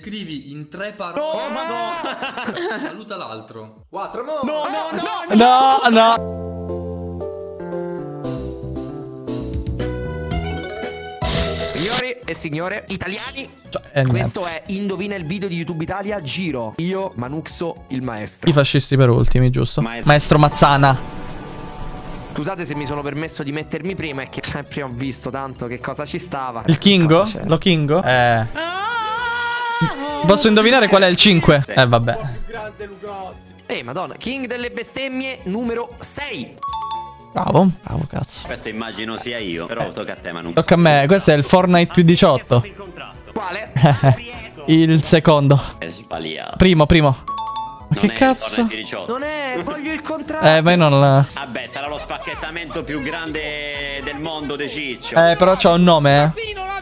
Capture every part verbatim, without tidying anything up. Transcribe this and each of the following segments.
descrivi in tre parole. Oh, madonna! Saluta l'altro. Quattro, no! No, no, no! No, no! Signori e signore italiani, Cioè, questo niente. è Indovina il video di YouTube Italia. Giro io, Manuxo, il maestro. I fascisti per ultimi, giusto? Maestro. Maestro Mazzana. Scusate se mi sono permesso di mettermi prima, è che prima ho visto tanto che cosa ci stava. Il Kingo? Cosa c'è? Lo Kingo? Eh. Posso indovinare qual è il cinque? Eh, vabbè. Ehi, madonna, King delle bestemmie numero sei. Bravo, bravo, cazzo. Questo immagino sia io, però tocca a te, Manu. Tocca a me, questo è il Fortnite più diciotto. Quale? Il secondo. È sbagliato. Primo, primo. Ma Non che è il cazzo? Fortnite diciotto. Non è, voglio il contrario. Eh, ma io non la... Vabbè, sarà lo spacchettamento più grande del mondo de Ciccio. Eh, però c'ha un nome, eh.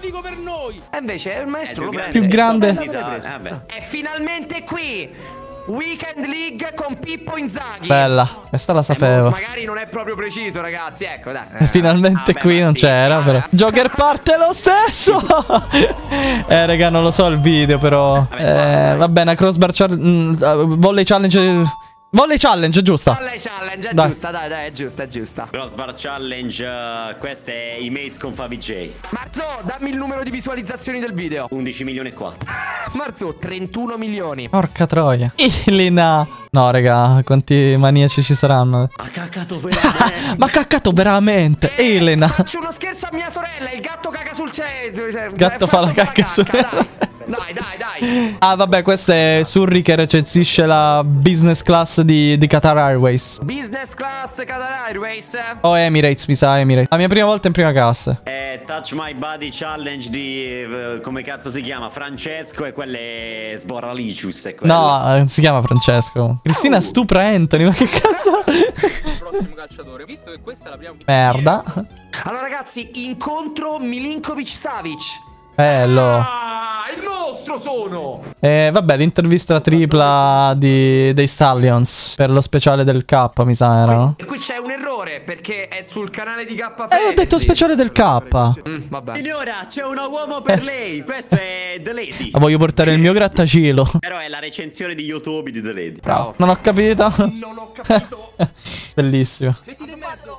E invece il maestro È lo più prende. Più grande. L'avete Eh, preso. vabbè. È finalmente qui Weekend League con Pippo Inzaghi. Bella, questa la Eh, sapevo. magari non è proprio preciso, ragazzi. Ecco, dai. Finalmente vabbè, qui ma non sì, c'era, vabbè. però. Joker parte lo stesso. Eh, raga, non lo so il video, però. Eh, va bene, crossbar challenge. Volley challenge. Volley challenge, giusta. Volley challenge, è Dai. giusta, dai, dai, è giusta, è giusta. Crossbar Challenge, uh, questo è i mates con Favij. Marzo, dammi il numero di visualizzazioni del video. undici milioni e quattro. Marzo, trentuno milioni. Porca troia. Elena. No, raga, quanti maniaci ci saranno? Ha caccato veramente. Ma caccato veramente. Elena. Faccio uno scherzo a mia sorella, il gatto caga sul cesso. Gatto fa la cacca su- Dai, dai, dai. Ah, vabbè, questo è Surri che recensisce la business class di, di Qatar Airways. Business class Qatar Airways. O Emirates, mi sa, Emirates. La mia prima volta in prima classe. È Touch My Body Challenge di... eh, come cazzo si chiama? Francesco e quelle Sborralicius e quelle. No, non si chiama Francesco. Cristina stupra Anthony, ma che cazzo? Prossimo calciatore. Visto che questa è la prima. Merda. Allora ragazzi, incontro Milinkovic Savic. Bello. Ah, il mostro sono. E vabbè, l'intervista tripla di, dei Stallions per lo speciale del K, mi sa, era, no? E qui c'è un errore perché è sul canale di K. Eh, ho detto speciale del K. Mm, vabbè. Signora, c'è un uomo per lei. Questo è The Lady. Ma voglio portare il mio grattacielo. Però è la recensione di YouTube di The Lady. Bravo. Non ho capito. Non ho capito. Bellissimo. Mettiti in mezzo.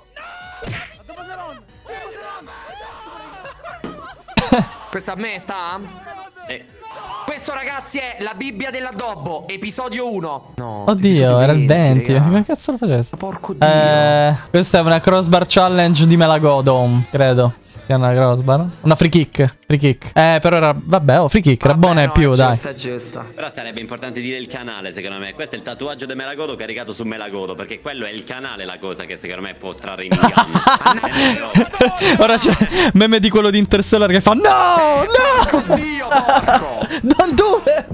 Questo a me sta? Eh, Questo ragazzi è la Bibbia dell'addobbo, episodio uno. No. Oddio, era il venti. raga. Come cazzo lo facessi? Porco dio. Eh, questa è una crossbar challenge di Melagodom, credo. Che è una crossbar. Una free kick. Free kick. Eh, però era. Vabbè, oh, free kick. Era Vabbè, buona e no, più, è dai. giusta, è giusta. Però sarebbe importante dire il canale, secondo me. Questo è il tatuaggio di Melagodo caricato su Melagodo. Perché quello è il canale la cosa che secondo me può trarre in inganno. Ora c'è meme di quello di Interstellar che fa no, no. Dio, porco. Don't do it.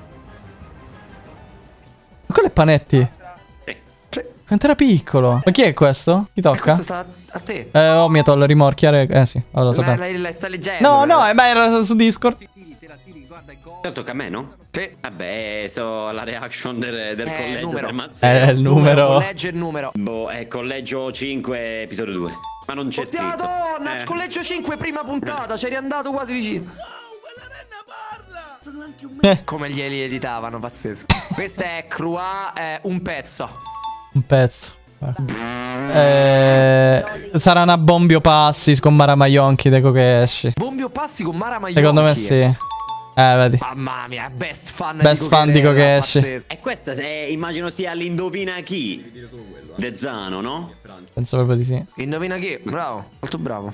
Ma quello è Panetti. Quanto era piccolo. Ma chi è questo? Chi tocca? Questo sta a te. Eh, Omiatol, rimorchiare. Eh sì, allora lo La, sapevo. la, la sta leggendo. No, però. no, eh, beh, era su Discord. Tocca a me, no? Sì. Vabbè, so la reaction del, del Eh, collegio numero. per Mazzeo. Eh, il numero. Legge il numero. Boh, è collegio cinque, episodio due. Ma non c'è Oddio, scritto. Madonna, Eh. collegio cinque, prima puntata. C'eri andato quasi vicino. Eh, Come glieli editavano, pazzesco. Questa è Crua, eh, un pezzo. un pezzo. Eh, sarà una Bombio Passi con Mara Maionchi, deco che esci. Bombio passi con Mara Maionchi. Secondo me sì. Eh, vedi. Mamma mia, best fan Best di fan di Cocherella, Kokeshi. pazzesco. E questa è, immagino sia l'indovina chi? De Zano, no? Penso proprio di sì. Indovina chi? Bravo, molto bravo.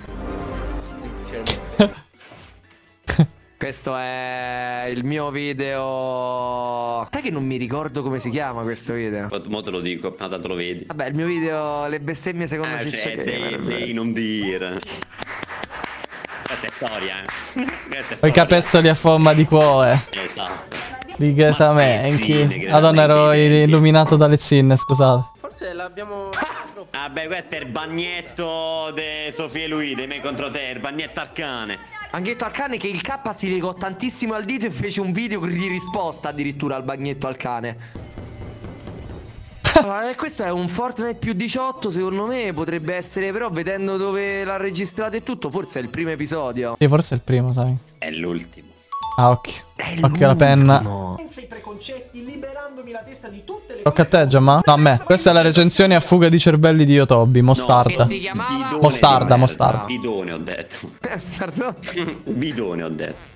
Questo è il mio video. Sai che non mi ricordo come si chiama questo video? Mo- Mo te lo dico, ma tanto lo vedi. Vabbè, il mio video Le bestemmie secondo Ah, Ciccio cioè, Gamer. dei, dei non dire. Questa è storia, eh. Questa è Poi storia. capezzoli a forma di cuore. Esatto. Di Greta Mazzezzine, Menchi. Greta Madonna, ero Menchi, Menchi. illuminato dalle zinne, scusate. Forse l'abbiamo. Vabbè, questo è il bagnetto di Sofia e lui, dei me contro te, il bagnetto al cane. Bagnetto al cane che il K si legò tantissimo al dito e fece un video di risposta addirittura al bagnetto al cane. Allora, questo è un Fortnite più diciotto, secondo me potrebbe essere, però vedendo dove l'ha registrato e tutto, forse è il primo episodio. Sì, forse è il primo, sai. È l'ultimo. Ah, occhio. È Occhio alla penna. Pensa ai preconcetti liberandomi la testa di tutte le Tocca a te, Giamma? No, a me. Questa è la recensione a fuga di cervelli di Yotobi. Mostarda. Che si chiamava? Bidone Mostarda, di merda. mostarda. Bidone ho detto. Pardon? Bidone ho detto.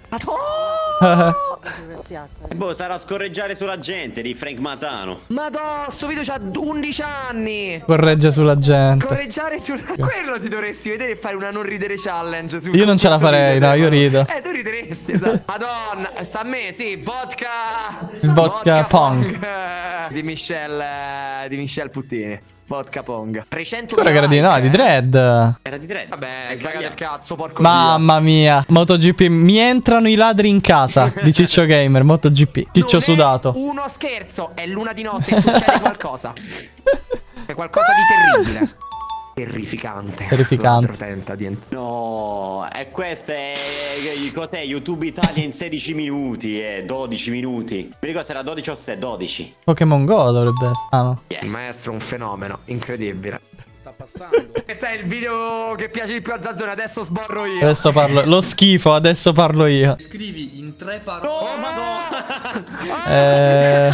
E boh, sarà a scorreggiare sulla gente di Frank Matano. Madonna, sto video c'ha undici anni. Corregge sulla gente. Correggiare su quello ti dovresti vedere e fare una non ridere challenge su Io non ce la questo farei, video, no, io te, rido. Eh, tu rideresti, esatto. Madonna, sta a me, sì, vodka. Il vodka pong. Di Michelle, di Michelle Puttini. Vodka pong. trecento Ora che era di, no, di Dread. Era di Dread. Vabbè, caga del cazzo, porco Mamma mia. MotoGP. Mi entrano i ladri in casa di Ciccio Gamer. MotoGP. Ciccio Non sudato. È uno scherzo, è luna di notte e succede qualcosa. È qualcosa di terribile. Terrificante. Terrificante. Tenta di ent- No, e questo è. Cos'è? YouTube Italia in sedici minuti, eh, dodici minuti. Mi ricordo se era dodici o se dodici. Pokémon Go dovrebbe essere. Ah, no. Il maestro è un fenomeno, incredibile. Sta passando. Questo è il video che piace di più a Zazzone, adesso sborro io. Adesso parlo. Lo schifo, adesso parlo io. Scrivi in tre parole. Oh, madonna! Eh.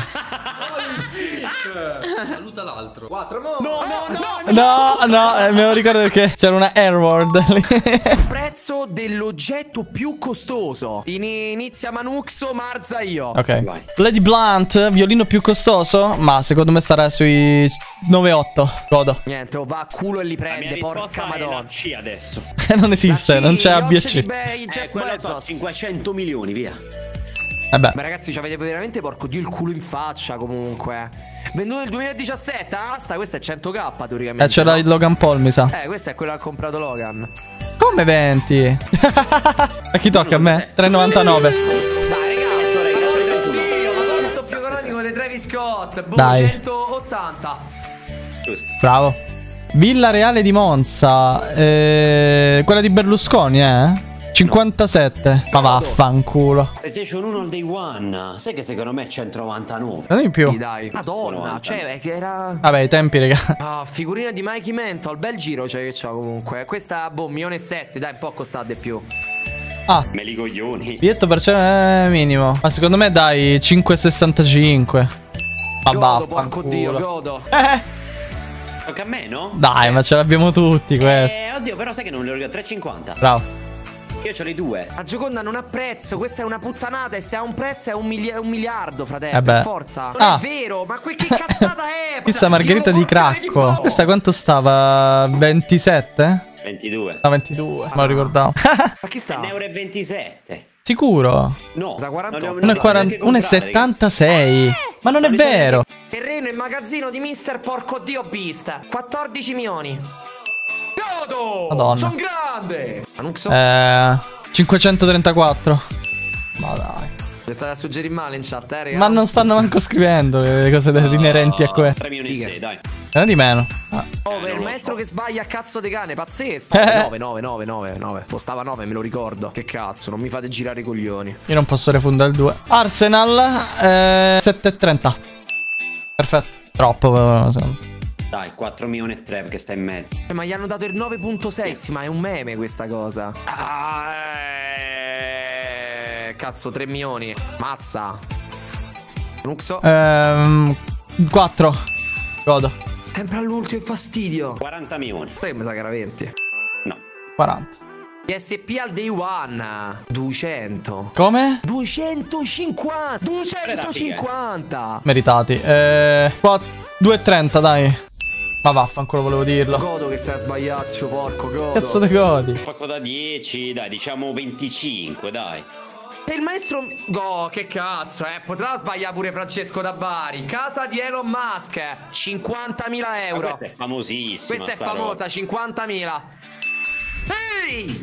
Saluta l'altro. Quattro, mo. No, no, no! No, no, eh, me lo ricordo perché c'era una Airword lì. Prezzo dell'oggetto più costoso. In- inizia Manuxo, Marza io. Ok. Vai. Lady Blunt, violino più costoso? Ma secondo me starà sui nove otto. Godo. Niente, oh, va a culo e li La mia prende, porca risposta è madonna. la C adesso. Non esiste, non c'è A B C. Eh, quello fa cinquecento milioni, via. Vabbè. Ma ragazzi, ci avete veramente porco dio il culo in faccia comunque. Venduto nel duemiladiciassette, basta, questo è cento k teoricamente. Eh, c'era no? il Logan Paul, mi sa. Eh, questo è quello che ha comprato Logan. Come venti? A chi tocca? A me? tre e novantanove. Dai, ragazzi, ma molto più economico di Travis Scott. Boh, Dai. centottanta. Giusto. Bravo. Villa Reale di Monza. Eh, quella di Berlusconi, eh? cinquantasette. Ma vaffanculo. PlayStation uno al day one. Sai che secondo me è centonovantanove. Non di più. Sì, dai. Madonna, novanta. cioè, è che era... Vabbè, i tempi, raga. Ah, figurina di Mikey Mental, bel giro cioè che c'ha comunque. Questa, boh, milione e sette, dai, un po' costa di più. Ah, Me li coglioni. biglietto per cena eh, minimo. Ma secondo me dai cinque e sessantacinque. Ma Godo, porco dio, vaffanculo. godo. Eh, Tocca a me, no? dai, ma ce l'abbiamo tutti questi. Eh, oddio, però sai che non le ricordo. tre e cinquanta. Bravo. Io ce l'ho i due. La Gioconda non ha prezzo, questa è una puttanata e se ha un prezzo è un, mili- è un miliardo, fratello, Eh beh. per forza. Non Ah. è vero, ma que- che cazzata è? Questa margherita di Cracco. Questa quanto stava? ventisette? ventidue. No, ventidue. Me lo ricordavo. Ma chi sta? un euro e ventisette. Sicuro? No. Cosa, quarantotto? non- non uno si sa neanche e comprare, settantasei. Ma non è Non li so vero. Terreno in magazzino di mister Porco Dio Beast. quattordici milioni. Godo! Madonna. Sono grande! Anuxo? Eh, cinquecentotrentaquattro. Ma dai. Mi state a suggerire male in chat, eh, raga? Ma non stanno manco scrivendo le cose ragazzi. inerenti a Ah, que. tre milioni e sei, dai. Non di meno. Ah. Oh, Eh, per il non lo maestro so. che sbaglia a cazzo di cane, pazzesco. Eh. nove, nove, nove, nove, nove. Postava nove, me lo ricordo. Che cazzo, non mi fate girare i coglioni. Io non posso refundare il due. Arsenal. Eh, sette e trenta. Perfetto. Troppo. eh, Dai, quattro milioni e tre perché sta in mezzo. Eh, Ma gli hanno dato il nove punto sei, sì, ma è un meme questa cosa. Ah, eh, cazzo, tre milioni. Mazza. Nuxo. Ehm, quattro. Godo. Sempre all'ultimo, che fastidio. quaranta milioni. Sai che mi sa che era venti. No. quaranta. P S P al day one. duecento. Come? duecentocinquanta. duecentocinquanta. Meritati. Eh, due e trenta, dai. Ma vaffanculo, volevo dirlo. Godo che stai a sbagliazio, porco, godo. Cazzo te godi? Poco da dieci, dai, diciamo venticinque, dai. E il maestro... Oh, che cazzo, eh. Potrà sbagliare pure Francesco da Bari. Casa di Elon Musk. cinquantamila Ma euro. questa è famosissima. Questa è sta famosa, roba. cinquantamila. Ehi!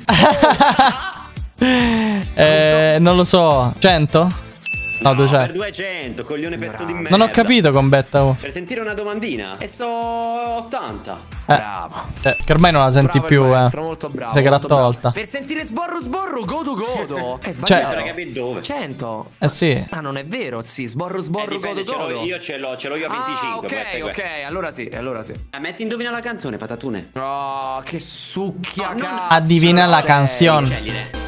Eh, non lo so. cento? No, No, duecento. per duecento, coglione pezzo di merda. Non ho capito con Betta. Oh. Per sentire una domandina. E so ottanta. Eh, Bravo. eh, che ormai non la senti Bravo il più, maestro, eh. molto bravo. Sai che l'ha molto bravo. tolta. Per sentire sborro sborro, godo godo. Eh, Cioè- sbagliato. Non capi dove. cento. Eh sì. Ah, non è vero, sì. Sborro Eh, sborro, dipende, godo ce l'ho- godo. io ce l'ho, ce l'ho io a venticinque. Ah, questa è ok, questa. ok. Allora sì, allora sì. Ah, metti indovina la canzone, patatune. Oh, che succhia No, non- cazzo Adivina la sei. canzone. Scegli,